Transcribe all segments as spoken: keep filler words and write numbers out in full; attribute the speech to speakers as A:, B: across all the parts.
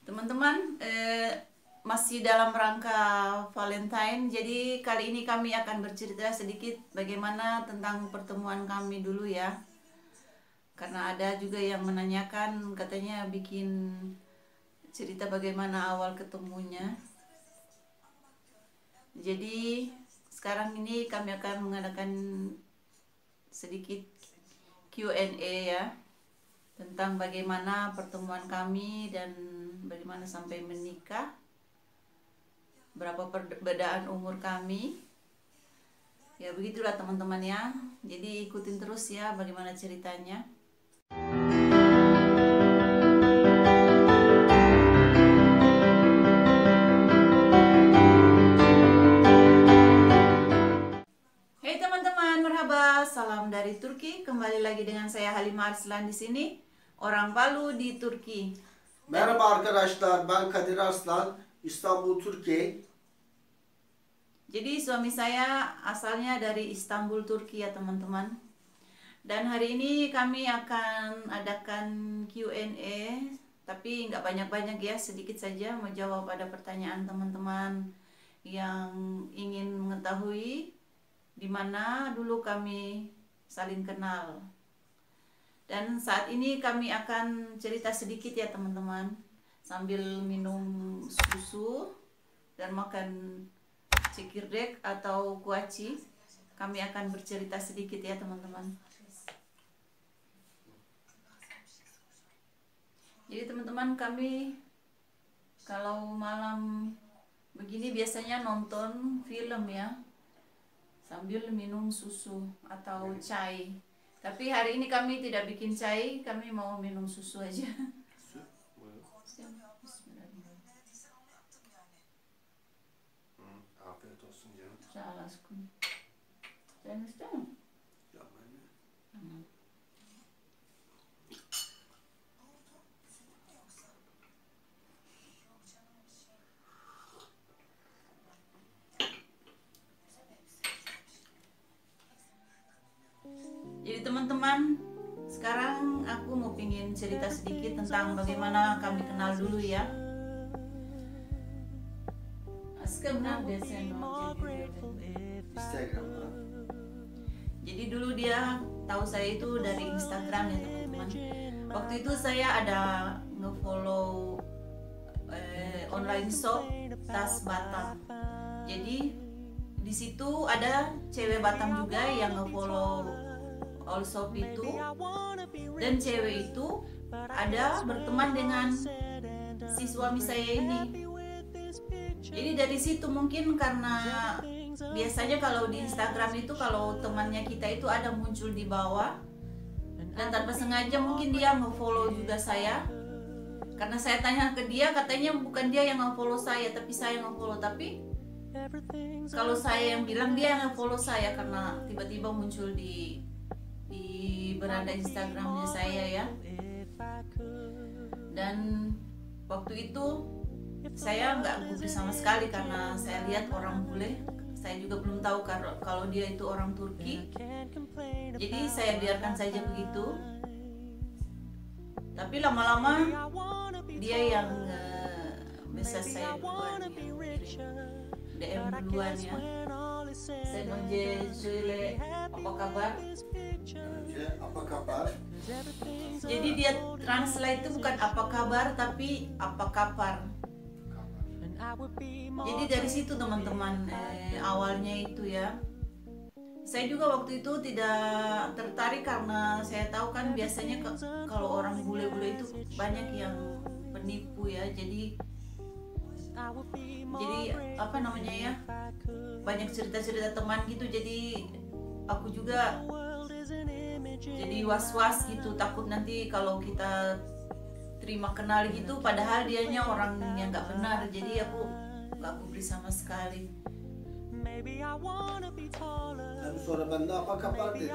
A: Teman-teman, eh, masih dalam rangka Valentine, jadi kali ini kami akan bercerita sedikit bagaimana tentang pertemuan kami dulu ya. Karena ada juga yang menanyakan, katanya bikin cerita bagaimana awal ketemunya. Jadi sekarang ini kami akan mengadakan sedikit Q and A ya, tentang bagaimana pertemuan kami dan bagaimana sampai menikah, berapa perbedaan umur kami. Ya begitulah teman-teman ya. Jadi ikutin terus ya bagaimana ceritanya. Hey teman-teman, merhaba, salam dari Turki. Kembali lagi dengan saya Halimah Arslan di sini, orang Palu di Turki.
B: Merhaba arkadaşlar, ben Kadir Arslan, İstanbul, Türkiye.
A: Jadi suami saya asalnya dari Istanbul, Turki ya teman-teman. Dan hari ini kami akan adakan Q and A, tapi nggak banyak-banyak ya, sedikit saja menjawab ada pertanyaan teman-teman yang ingin mengetahui di mana dulu kami saling kenal. Dan saat ini kami akan cerita sedikit ya teman-teman, sambil minum susu dan makan cikirdek atau kuaci. Kami akan bercerita sedikit ya teman-teman. Jadi teman-teman, kami kalau malam begini biasanya nonton film ya, sambil minum susu atau chai. Tapi hari ini kami tidak bikin chai, kami mau minum susu aja.
B: Afiyet olsun canım.
A: Sağ olasın. Sen ister misin?
B: Ya ben de.
A: Tamam. Jadi teman-teman, sekarang aku mau pingin cerita sedikit tentang bagaimana kami kenal dulu ya. Sekarang
B: Instagram'da.
A: Jadi dulu dia tahu saya itu dari Instagram ya teman-teman. Waktu itu saya ada nge-follow eh, online shop tas Batam. Jadi di situ ada cewek Batam juga yang nge-follow all shop itu, dan cewek itu ada berteman dengan si suami saya ini. Jadi dari situ mungkin karena biasanya kalau di Instagram itu kalau temannya kita itu ada muncul di bawah, dan tanpa sengaja mungkin dia nge-follow juga saya. Karena saya tanya ke dia, katanya bukan dia yang nge-follow saya, tapi saya yang nge-follow. Tapi kalau saya yang bilang dia yang nge-follow saya, karena tiba-tiba muncul di di beranda Instagramnya saya ya. Dan waktu itu saya nggak gubris sama sekali karena saya lihat orang bule. Saya juga belum tahu kalau dia itu orang Turki. Jadi saya biarkan saja begitu. Tapi lama-lama dia yang uh, message saya duluan, yang D M duluan ya. Saya nonje Zule, apa kabar?
B: Önce apa kabar?
A: Jadi dia translate itu bukan apa kabar tapi apa kapar. Jadi dari situ teman-teman eh, awalnya itu ya. Saya juga waktu itu tidak tertarik karena saya tahu kan biasanya ke, kalau orang bule-bule itu banyak yang penipu ya. Jadi jadi apa namanya ya, banyak cerita-cerita teman gitu. Jadi aku juga jadi was-was gitu, takut nanti kalau kita terima kenal gitu padahal dianya orang yang nggak benar. Jadi aku nggak gubris sama sekali.
B: Tabii sonra ben de apa kabar dedim.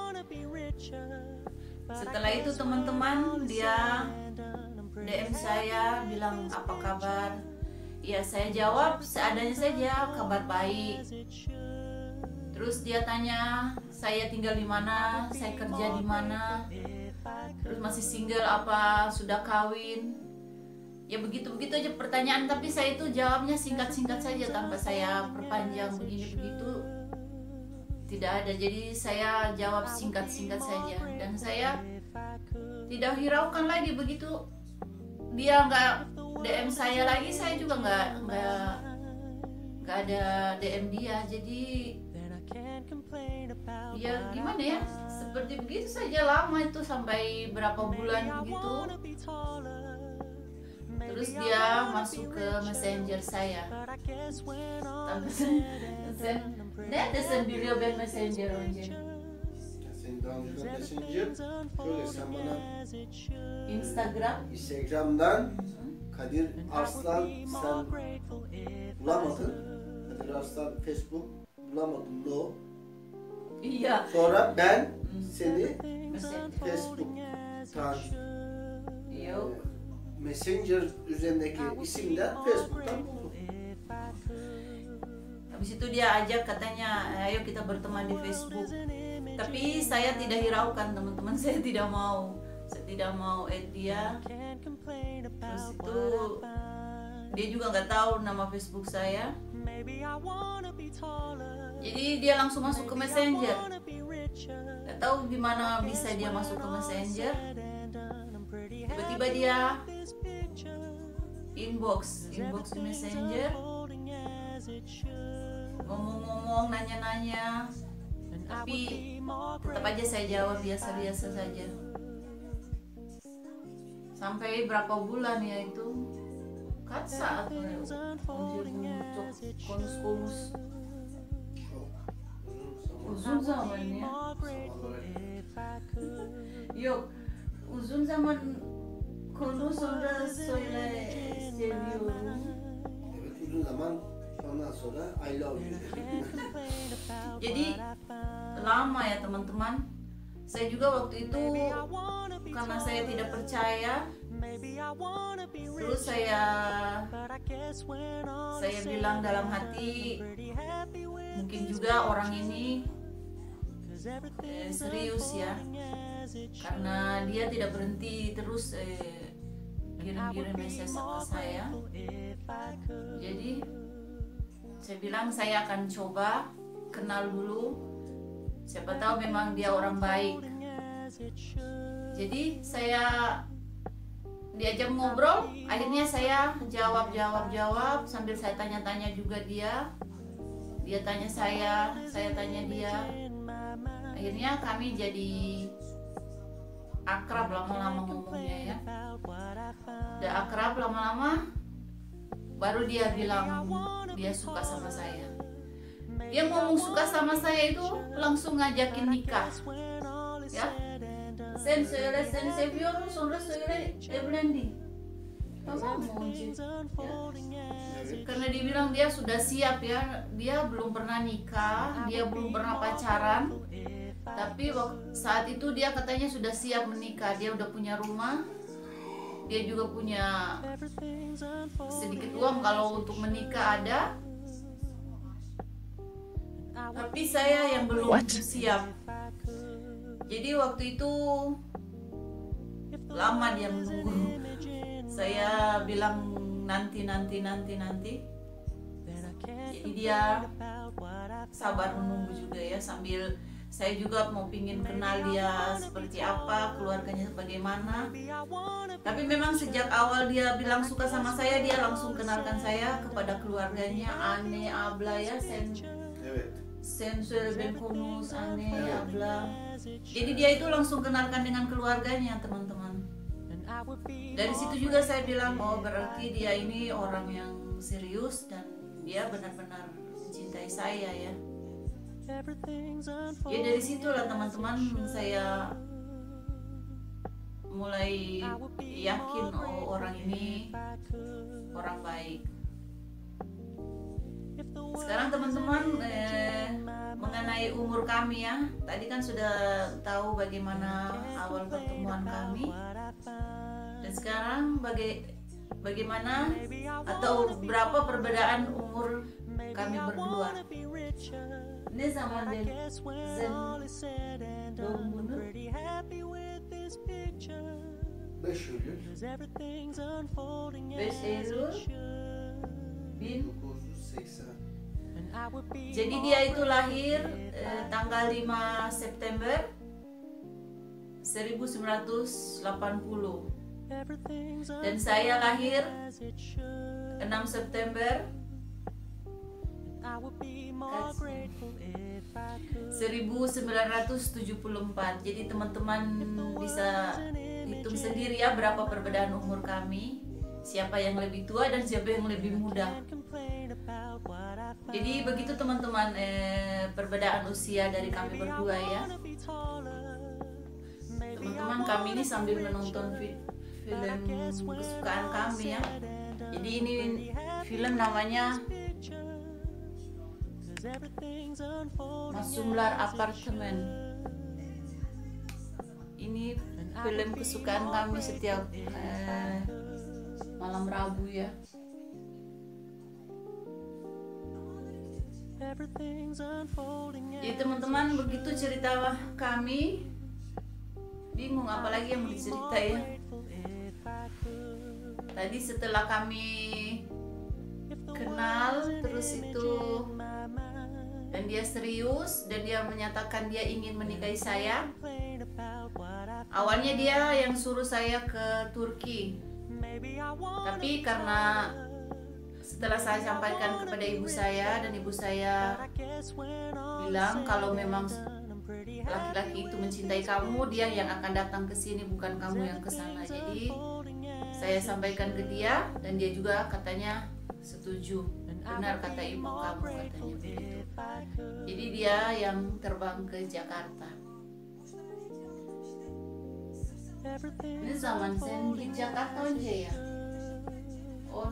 A: Setelah itu teman-teman dia D M saya bilang apa kabar. Ya saya jawab seadanya saja, kabar baik. Terus dia tanya saya tinggal di mana, saya kerja di mana, terus masih single apa sudah kawin. ya begitu-begitu aja pertanyaan, tapi saya itu jawabnya singkat-singkat saja tanpa saya perpanjang begini begitu, tidak ada. Jadi saya jawab singkat-singkat saja, dan saya tidak hiraukan lagi begitu dia nggak D M saya lagi, saya juga nggak nggak nggak ada D M dia. Jadi ya gimana ya, seperti begitu saja lama itu sampai berapa bulan begitu. Terus dia masuk ke messenger saya tanpa sen ne de sen biliyor ben messenger önce
B: Senin daha önce Messenger, şöyle sen bana
A: Instagram.
B: Instagram'dan Kadir Arslan sen bulamadın. Kadir Arslan Facebook bulamadın, no.
A: Iya,
B: Sonra ben seni
A: messenger.
B: Facebook'tan
A: Yok.
B: Messenger üzerindeki isimden Facebook'tan buldum.
A: Habis itu dia ajak, katanya ayo kita berteman di Facebook. Tapi saya tidak hiraukan teman-teman, saya tidak mau, saya tidak mau add dia. Terus itu dia juga nggak tahu nama Facebook saya. Jadi dia langsung masuk ke Messenger. Nggak tahu gimana bisa dia masuk ke Messenger. Tiba-tiba dia inbox, inbox di Messenger, ngomong-ngomong, nanya-nanya, tapi tetap aja saya jawab biasa-biasa saja. Sampai berapa bulan ya itu, kan saat untuk konus-konus uzun zaman ya. Yok, uzun zaman konu sonra söyle seviyorum.
B: Evet, uzun zaman ondan sonra I love you dedim.
A: Jadi lama ya teman-teman. Saya juga waktu itu karena saya tidak percaya, terus saya saya bilang dalam hati, mungkin juga orang ini eh, serius ya, karena dia tidak berhenti terus eh, kirim-kirim message ke saya. Jadi saya bilang saya akan coba kenal dulu, siapa tahu memang dia orang baik. Jadi saya diajak ngobrol, akhirnya saya jawab jawab jawab sambil saya tanya-tanya juga dia, dia tanya saya, saya tanya dia. Akhirnya kami jadi akrab lama-lama ngomongnya ya. Udah akrab lama-lama, baru dia bilang dia suka sama saya. Dia ngomong suka sama saya itu langsung ngajakin nikah ya. Sen söyle seni seviyorum, sonra söyle evlendik. Tamam mı Onci? Ya. Karena dia bilang dia sudah siap ya, dia belum pernah nikah, dia belum pernah pacaran, tapi saat itu dia katanya sudah siap menikah. Dia udah punya rumah, dia juga punya sedikit uang kalau untuk menikah ada, tapi saya yang belum What? siap. Jadi waktu itu lama dia menunggu. Saya bilang nanti nanti nanti nanti. Jadi dia sabar menunggu juga ya, sambil saya juga mau pingin kenal dia seperti apa, keluarganya bagaimana. Tapi memang sejak awal dia bilang suka sama saya, dia langsung kenalkan saya kepada keluarganya, anne, abla ya, sen.
B: Evet.
A: Sen söyle ben konuş, anne, abla. Jadi dia itu langsung kenalkan dengan keluarganya teman-teman. Dari situ juga saya bilang, oh berarti dia ini orang yang serius dan dia benar-benar mencintai saya ya. Ya dari situlah teman-teman saya mulai yakin, oh orang ini orang baik. Sekarang teman-teman eh, mengenai umur kami ya, tadi kan sudah tahu bagaimana awal pertemuan kami, dan sekarang baga bagaimana atau berapa perbedaan umur kami berdua. Ne zaman sen doğum günü?
B: beş Eylül
A: beş Eylül bin.
B: dokuz yüz seksen.
A: Jadi dia itu lahir eh, tanggal lima September seribu sembilan ratus delapan puluh dan saya lahir enam September seribu sembilan ratus tujuh puluh empat. Jadi teman-teman bisa hitung sendiri ya berapa perbedaan umur kami, siapa yang lebih tua dan siapa yang lebih muda. Jadi begitu teman-teman eh, perbedaan usia dari kami berdua ya. Teman-teman, kami ini sambil menonton fi- film kesukaan kami ya. Jadi ini film namanya Masumlar Apartemen. Ini film kesukaan kami setiap eh, malam Rabu ya. Jadi teman-teman, begitu cerita kami. Bingung apalagi yang mau diceritain. Tadi setelah kami kenal terus itu dan dia serius dan dia menyatakan dia ingin menikahi saya. Awalnya dia yang suruh saya ke Turki, tapi karena setelah saya sampaikan kepada ibu saya dan ibu saya bilang kalau memang laki-laki itu mencintai kamu, dia yang akan datang ke sini, bukan kamu yang ke sana. Jadi saya sampaikan ke dia dan dia juga katanya setuju. Benar kata ibu kamu, katanya begitu. Jadi dia yang terbang ke Jakarta. Ini zaman sen di Jakarta aja ya. On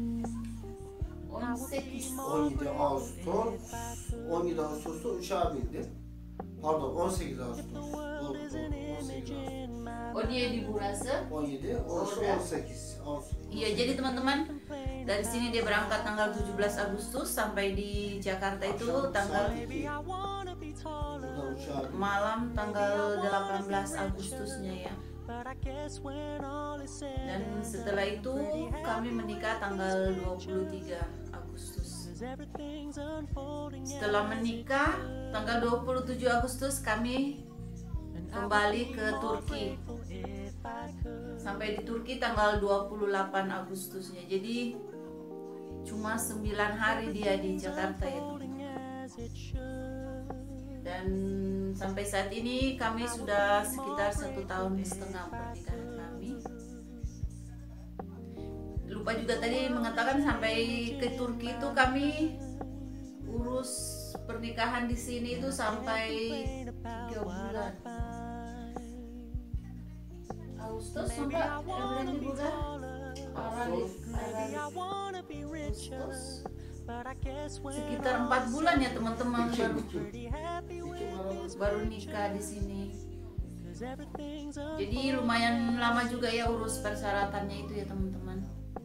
A: on sekiz
B: on yedi Ağustos on yedi Ağustos'ta uçağa bindim. Pardon, on sekiz Ağustos. Doğru, doğru. on sekiz Ağustos.
A: on yedi burası.
B: on yedi, orası on sekiz Ağustos.
A: Iya, jadi teman-teman, dari sini dia berangkat tanggal tujuh belas Agustus sampai di Jakarta itu tanggal
B: Buradan uçağa bindim.
A: malam tanggal delapan belas Agustusnya ya. Dan setelah itu kami menikah tanggal dua puluh tiga Agustus. Setelah menikah tanggal dua puluh tujuh Agustus kami kembali ke Turki. Sampai di Turki tanggal dua puluh delapan Agustusnya. Jadi cuma sembilan hari dia di Jakarta ya. Dan sampai saat ini kami sudah sekitar satu tahun setengah pernikahan kami. Lupa juga tadi mengatakan sampai ke Turki itu kami urus pernikahan di sini itu sampai tiga bulan. Agustus sampai bulan di bulan Agustus sekitar empat bulan ya teman-teman baru baru nikah di sini. Jadi lumayan lama juga ya urus persyaratannya itu ya teman-teman.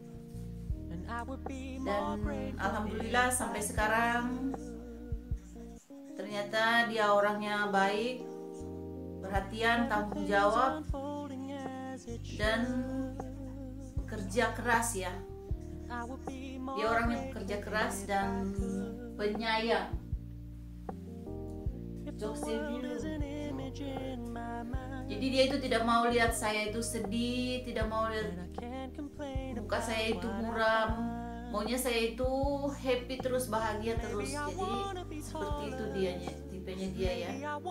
A: Dan alhamdulillah sampai sekarang ternyata dia orangnya baik, perhatian, tanggung jawab, dan bekerja keras ya. Dia orangnya bekerja keras dan penyayang. Jadi dia itu tidak mau lihat saya itu sedih, tidak mau lihat muka saya itu muram. Maunya saya itu happy terus, bahagia terus. Jadi seperti itu dianya, tipenya dia ya.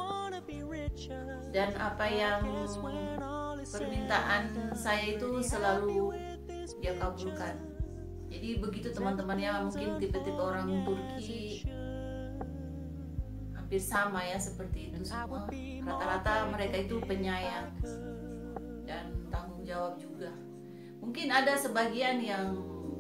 A: Dan apa yang permintaan saya itu selalu dia kabulkan. Jadi begitu teman-teman ya, mungkin tipe-tipe orang Turki hampir sama ya seperti itu semua. Rata-rata mereka itu penyayang dan tanggung jawab juga. Mungkin ada sebagian yang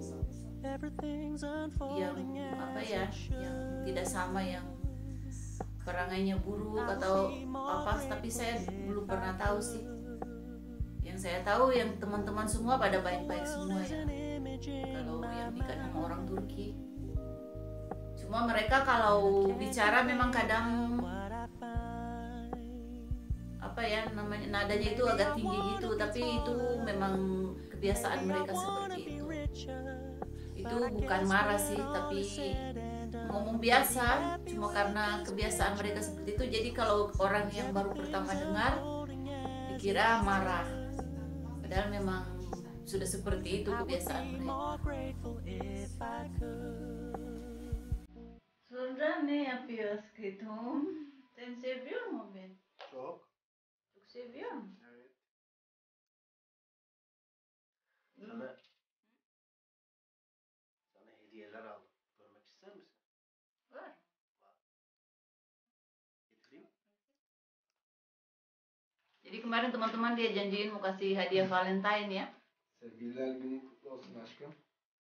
A: yang apa ya, yang tidak sama, yang perangainya buruk atau apa, tapi saya belum pernah tahu sih. Yang saya tahu yang teman-teman semua pada baik-baik semua ya. Kalau yang nikah sama orang Turki, cuma mereka kalau bicara memang kadang apa ya namanya, nadanya itu agak tinggi gitu, tapi itu memang kebiasaan mereka seperti itu. Itu bukan marah sih, tapi ngomong biasa, cuma karena kebiasaan mereka seperti itu. Jadi kalau orang yang baru pertama dengar dikira marah, padahal memang sudah seperti itu kebiasaan mereka. Sonra ne yapıyoruz kızım? Sen seviyor musun beni?
B: Çok.
A: Çok seviyor musun?
B: Evet. Sana, sana hediyeler aldım. Görmek ister misin?
A: Var.
B: Getireyim.
A: Jadi kemarin teman-teman dia janjiin mau kasih hadiah Valentine ya.
B: Sevgililer günün kutlu olsun aşkım.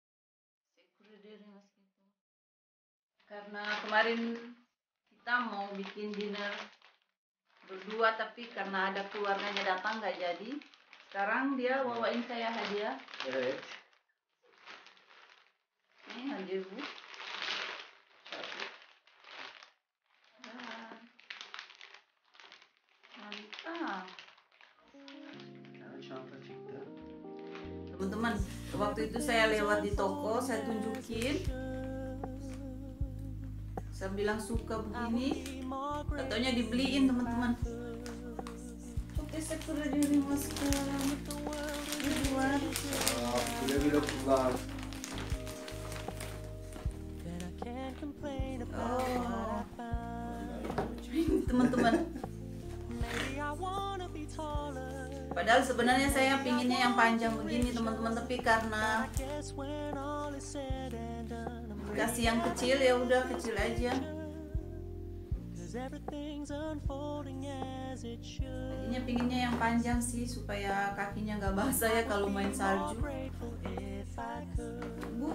A: Karena kemarin kita mau bikin dinner berdua, tapi karena ada keluarganya datang nggak jadi. Sekarang dia bawain saya hadiah.
B: Evet.
A: Ini hadiah bu. Ah, mantap.
B: Yani çanta çıktı.
A: Teman-teman, waktu itu saya lewat di toko, saya tunjukin, saya bilang suka begini, katanya dibeliin teman-teman. Oke, saya sudah dimasukkan di luar.
B: Aa, güle güle kullan.
A: Oh, teman-teman. Padahal sebenarnya saya pinginnya yang panjang begini teman-teman, tapi karena kasih yang kecil ya udah kecil aja. Tadinya pinginnya yang panjang sih supaya kakinya nggak basah ya kalau main salju. Bu.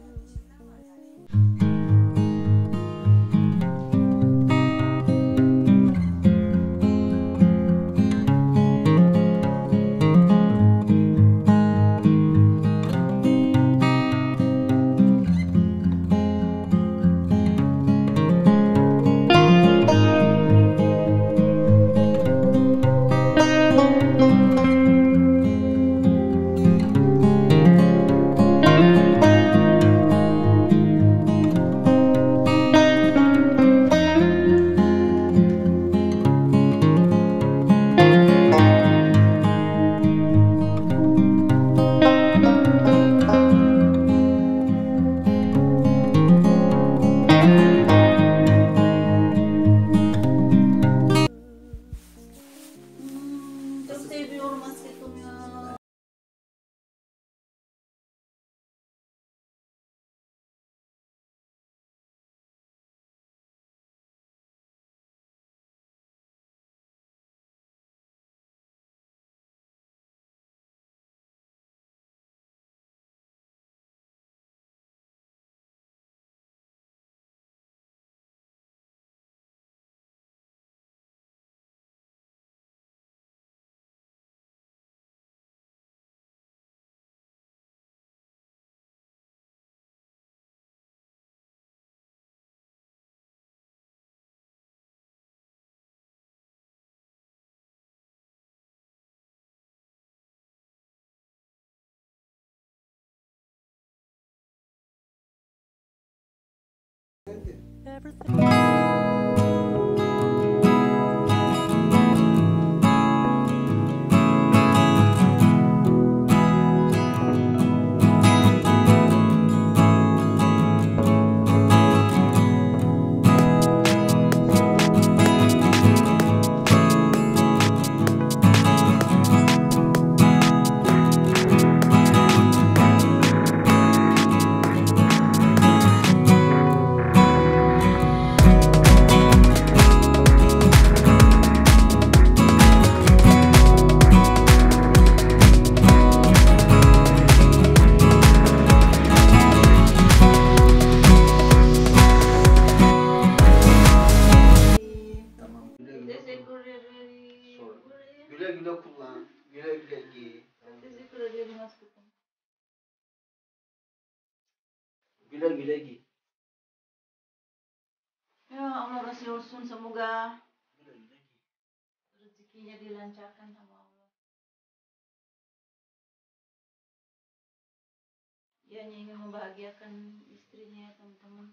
B: Güle güle kullan. Güle güle giy. Güle güle giy.
A: Ya Allah kasih olsun, semoga
B: Güle güle giy.
A: rezeki rezekinya dilancarkan sama Allah. Dia hanya ingin membahagiakan istrinya, teman-teman.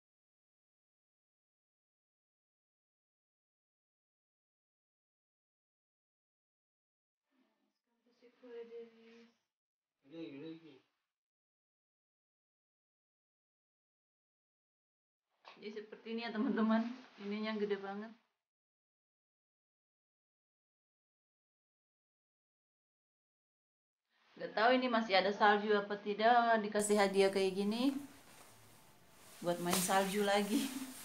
A: Jadi seperti ini ya teman-teman, ininya gede banget. Gak tahu ini masih ada salju apa tidak, dikasih hadiah kayak gini buat main salju lagi.